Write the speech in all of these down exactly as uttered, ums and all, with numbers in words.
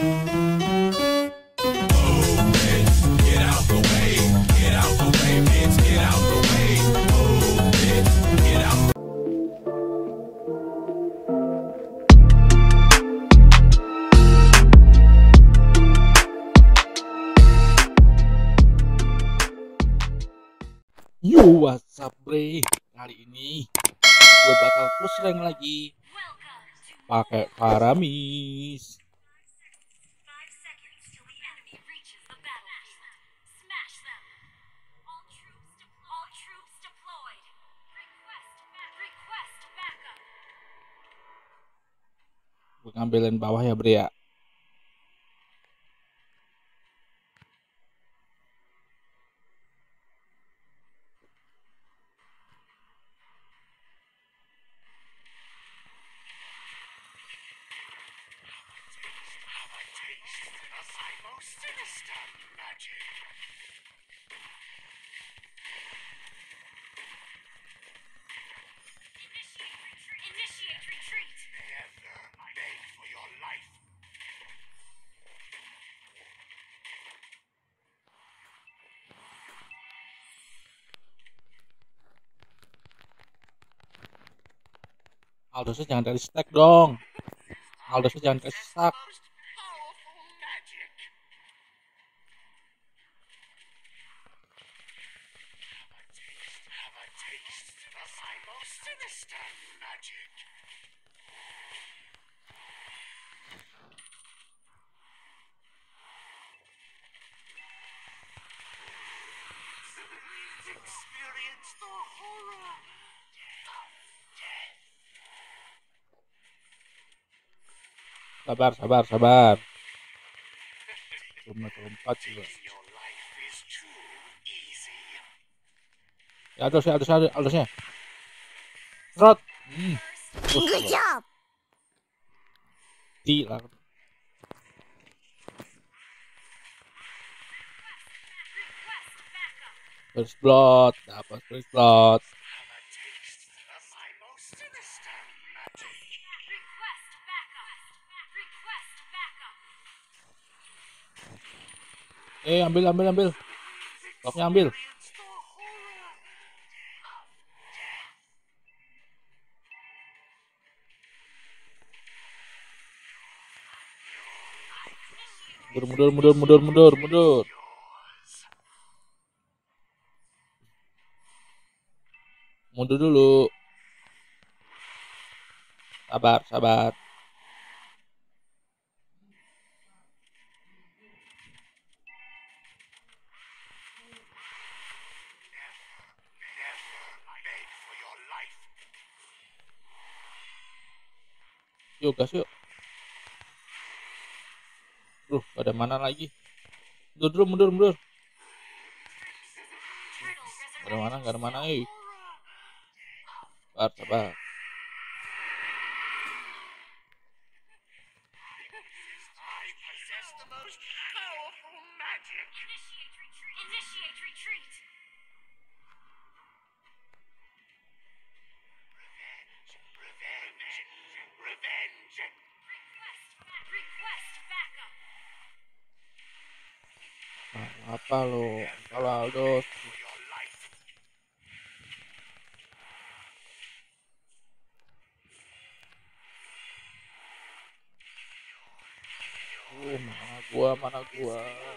Yo, what's up, bre? Kali ini gue bakal push rank lagi pakai Faramis. Gue ngambilin bawah ya, bre ya. Aldosnya jangan dari stack dong. Aldosnya jangan kasih stack. Sabar, sabar, sabar. Cuma keempat juga. Ya, aldosnya, aldosnya, aldosnya. Trot. Hmm. Good job. Tidak. First blood, dapat first blood. Eh, ambil, ambil, ambil. Topnya ambil. Mundur, mundur, mundur, mundur, mundur, mundur. Mundur dulu. Sabar, sabar. Yuk, gas yuk. Duh, ada mana lagi? Mundur dulu, mundur, mundur. Gak ada mana, gak ada mana, eh. Sabar, sabar. Nah, apa lo? Kalau Aldos. Uh, mana gua, mana gua.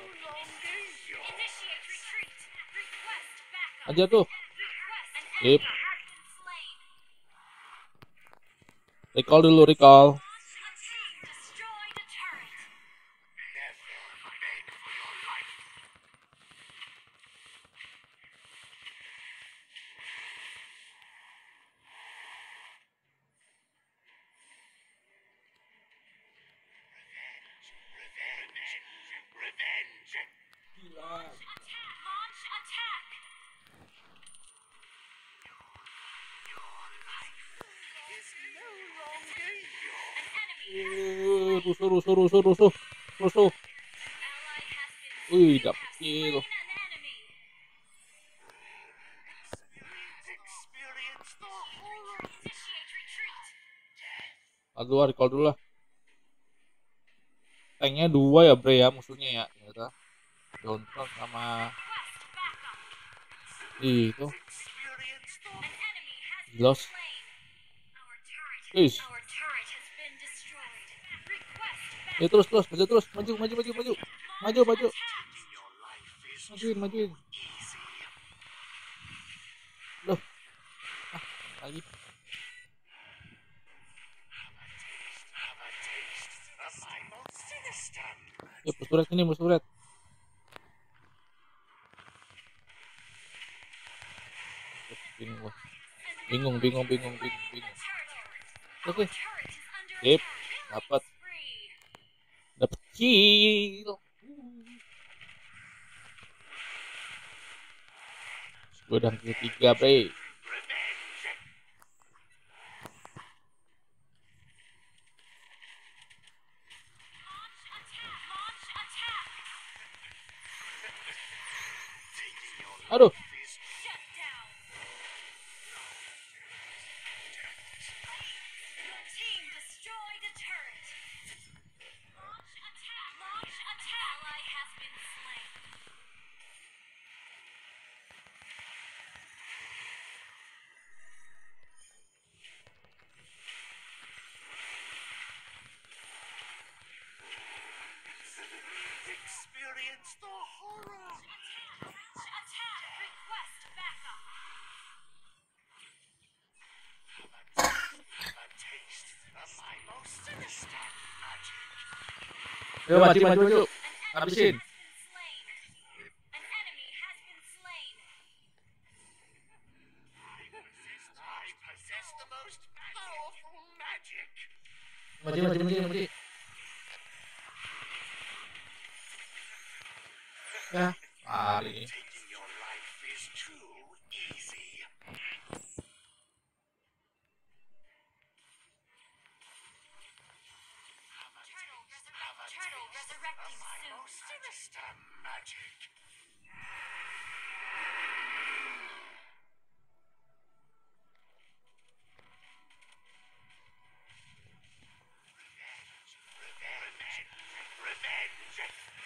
Aja tuh. Sip. Recall dulu, recall. Uh, rusuh, rusuh, rusuh, rusuh, rusuh. Wih, dapet kill. Aduh, recall dulu lah. tanknya dua ya bre ya musuhnya ya ternyata. Johnson sama itu Los. Is. Ya terus terus maju terus maju maju maju maju maju maju majuin majuin loh ah lagi ya pesuret ini pesuret bingung gua bingung bingung bingung bingung bingung oke sip dapat dapat kill godang ketiga bre. Aduh. Experience the horror. Attack! Request backup. Have a taste of my most sinister magic. Yo maju maju maju habisin. An enemy has been slain. I possess the most powerful magic. Maju maju maju maju. Ya, lari. Taking your life is too easy. Turtle resurrecting soon. Sinister magic. Revenge. Revenge.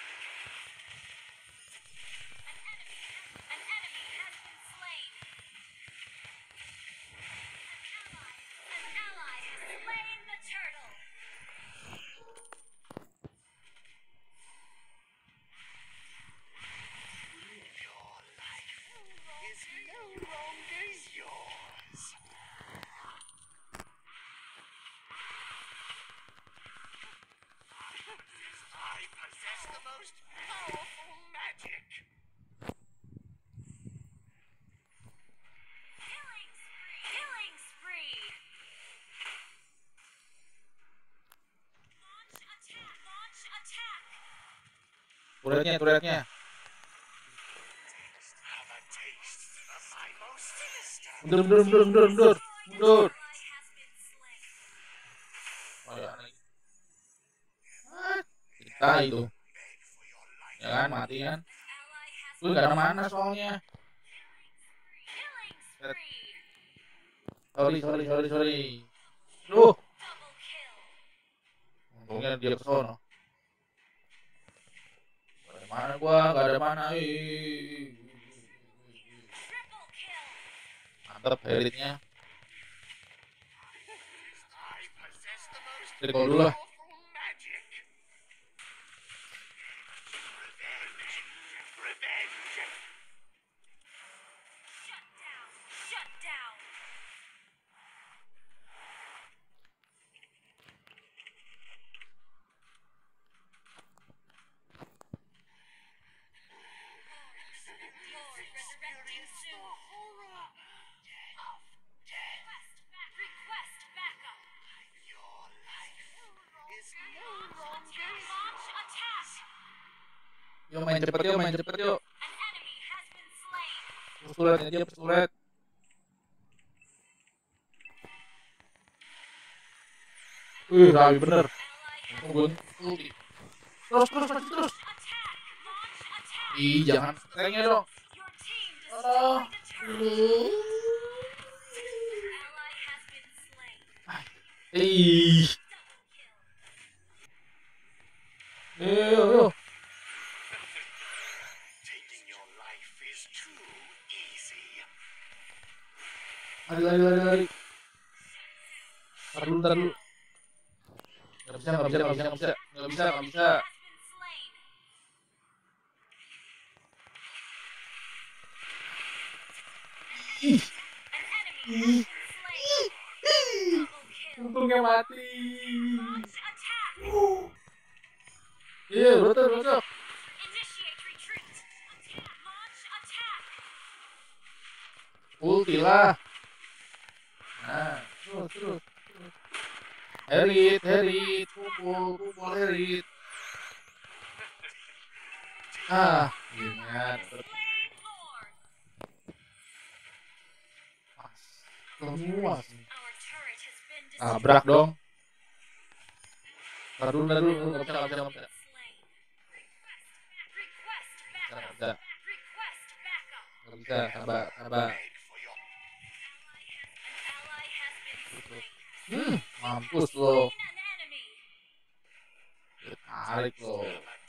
An enemy has been slain. An ally has slain the turtle. Your life is no longer yours. I possess the most powerful magic. Killing spree! Killing spree! Launch attack! Launch attack! Turretnya turretnya. Have a taste of my most sinister. Mundur mundur mundur mundur mundur mundur. Ally has been slain. Oh ya lagi. Ah, kita itu. Beg for your life. Ya kan mati kan. Ally has Gue gak ada mana soalnya. killing spree. Sorry sorry sorry sorry. Duh. Double kill. Untungnya dia ke sono. Gak ada mana gua, gak ada mana. Ih. Triple kill. Mantap elitnya. I possess the most Recall dulu lah. powerful magic. Revenge. Revenge. Shut down. Shut down. You're resurrecting soon. Horror of death. Request backup. Your life is no longer launch attack. Yo main cepet yo, main cepet yo. An enemy has been slain. Pesuletnya dia pesulet. Wih, rapi bener. Ally has Tungguin. Terus terus terus terus. attack. Launch attack. Ih, jangan tanknya dong. Your team Aduh. destroyed the turret. Ally has been slain. Ih, Double kill. Lari, lari, lari, lari. Ntar dulu, ntar dulu. Gak bisa, gak bisa, gak bisa, gak bisa. Gak bisa, gak bisa. Ih, ih, ih. Untungnya mati. Iya, betul, betul. Ulti lah. Nah, terus, terus. Herit, Herit, pukul, pukul Herit. Ah, ingat. Pas. Semua sih. Tabrak dong. Ntar dulu, ntar dulu. Gak bisa, gak bisa, gak bisa. Gak bisa. Gak bisa, sabar, sabar. Hmm, mampus lo. Tarik lo.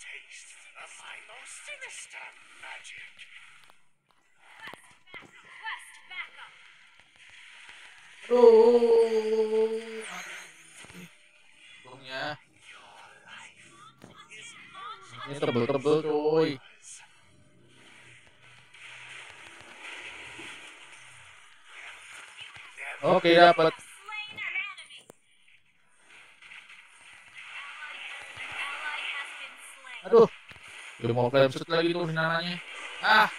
Aduh. Untungnya. Ini tebel-tebel coy. Oke, dapat. Aduh. Udah mau flame shoot lagi tuh nananya. Ah.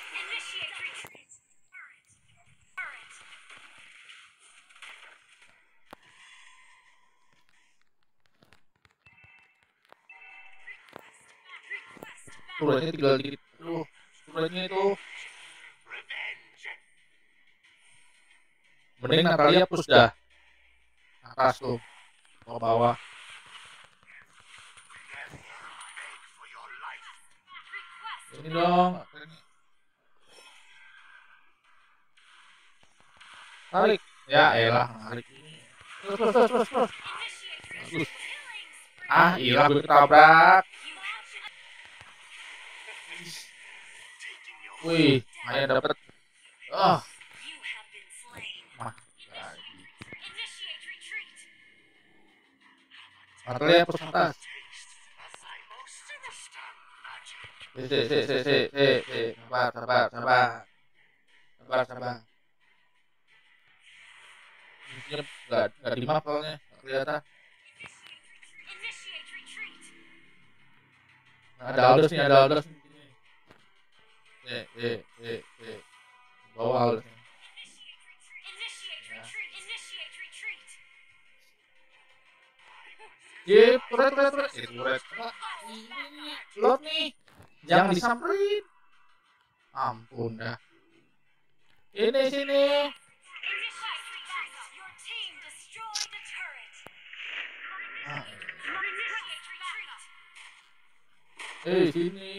Turretnya tinggal dikit. Aduh. Turretnya itu. Mending Natalia push dah. Atas tuh. Ke bawah. Ini dong. Tarik. Ya elah. Tarik. Terus, terus, terus, terus, terus. Bagus. Ah, ilah gue ketabrak. Wih, Maya dapat. Ah. Mah. Natalia push atas. Si, si, si, si, si, si, si. Sabar, sabar, sabar. Sabar, sabar. Musuhnya nggak nggak di map soalnya, nggak kelihatan. Nah, ada Aldous nih, ada Aldous nih. Eh, eh, eh, eh. Bawa Aldous nih. Ya. Ye, turret, turret, turret. Eh, turret. Ini nih, lot nih. Jangan disamperin. Ampun dah. Ini sini. Ah, eh, sini.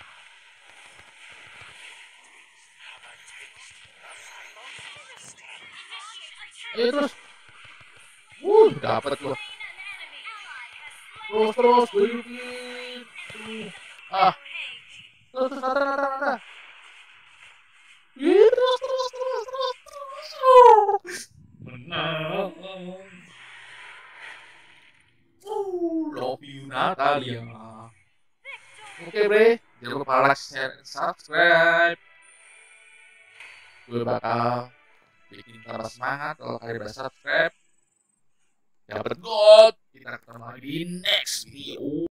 Eh, terus. Wuh, dapat gua. Terus, terus, beliin. Ah, terus, terus, nata, nata, nata. Ih, terus, terus, terus, terus, terus. Menang. Uh, love you Natalia. Oke bre, jangan lupa like, share, and subscribe. Gue bakal bikin tambah semangat kalau kalian udah subscribe. Dapat gold. Kita ketemu lagi di next video.